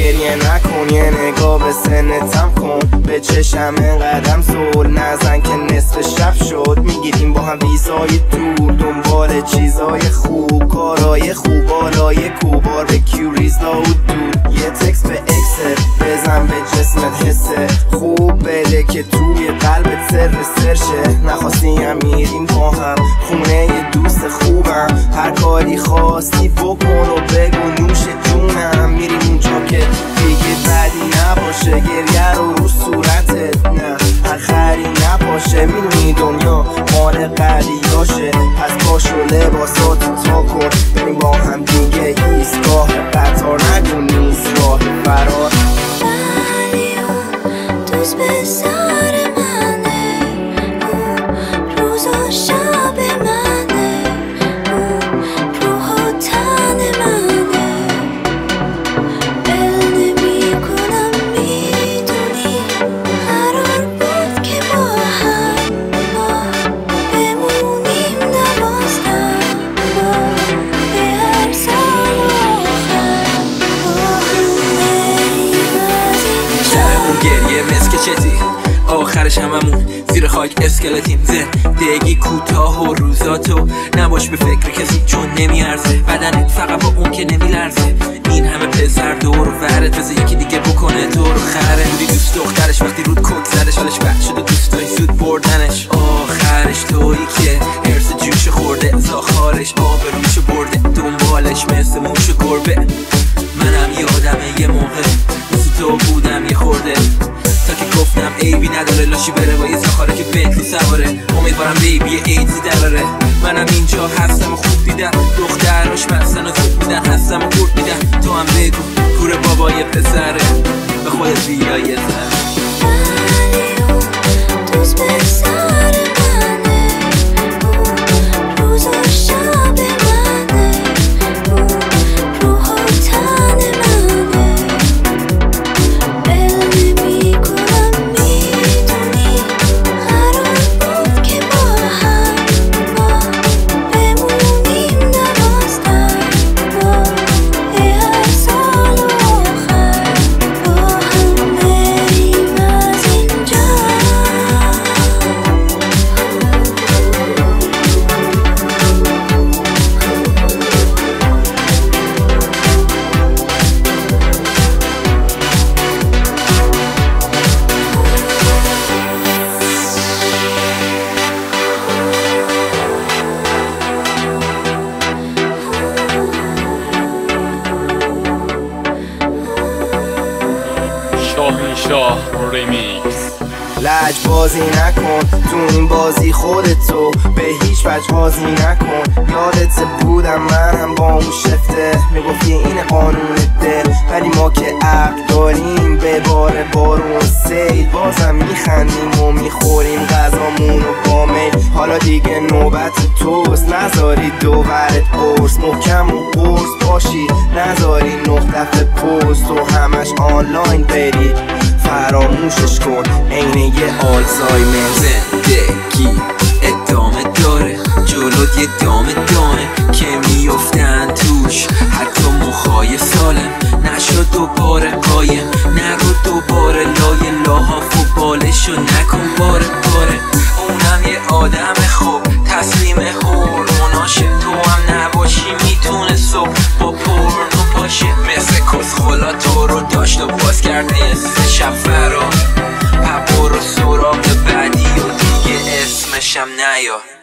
گریه نکن، یه نگاه به سنتم کن، به چشم قدم زول نزن که نصف شب شد. میگیریم با هم ویزای دور، دنبال چیزای خوب، کارای خوب، بالای کوبار به کیوریزا و دود. یه تکس به اکست بزن به جسمت حسه خوب بده که توی قلبت سر سرشه. نخواستی هم میریم با هم خونه یه دوست خوبم، هر کاری خواستی بکن و بگو نوش جونم. میریم اونجا که دیگه بدی نباشه، گریه رو صورتت نه آخری نباشه. میدونی دنیا مال قلیاشه، پس پاشو لباساتو تا کن بریم با هم دیگه ایستگاه قطار، نگو نیست راه فرار. ولی اون دوست به سر منه، اون روز و شب منه، اون روح و تن منه. بل نمی کنم میدونی قرار بود که با هم ما بمونیم نبازدم ما به هر سال آخر با هم بریم از اینجا. گریه مسک چتی آخرش هممون زیر خاک اسکلتیم. زندگی کوتاه و روزاتو نباش به فکر کسی چون نمیارزه، بدنت فقط با اون که نمیلرزه. این همه پسر دور و ورت بذار یکی دیگه بکنه تو رو خره. بودی دوست دخترش وقتی رود کک زدش، حالش بد شده دوستای زود بردنش. آخرش تویی که هرس جوش خورده زاخارش آب روشو برده، دنبالش مثل موش و گربه. منم یادمه یه موقع مثل تو بودم یه خورده، تا که گفتم عیبی نداره لاشی بره با یه زاخاره که بنتلی سواره. امیدوارم بیبی ایدزی دراره. منم اینجا هستم و خوب دیدم دختراش مستن و زود میدن، هستم و خورد میدن. تو هم بگو کوره بابای پسره به خودت بیا یه زن. ولی اون دوست به سر منه، اون روز و شب منه، اون روح و تن منه. بل نمی کنم میدونی قرار بود که با هم ما بمونیم نبازدم ما به هر سال آخر با هم بریم از اینجا. شاهین شاه ریمیکس. لج بازی نکن تو این بازی خودتو به هیچ وجه بازی نکن. یادت بودم من هم با اون شفته میگفتی این قانون دل، ولی ما که عقل داریم به بار بارون سیل بازم میخندیم و میخوریم غذامون و با میل. حالا دیگه نوبت توست نذاری دوورت قرص، محکم و قرص باشی نذاری 9 دفعه پست و همش آنلاین بری فراموشش کن عین یه آلزایمر. زندگی ادامه داره جلوت یه دامه که میفتن توش حتی مخای سالم. نشو دوباره قایم نرو دوباره لای لاحاف و بالشو نکن باره. اونم یه آدم خوب تسلیم هورموناشه، تو هم نباشی میتونه صبح با پورنو پاشه. مثل کسخلا تو رو داشت و باز کرده یه شب فرار. برو سراغ بعدی و دیگه اسمشم نیا.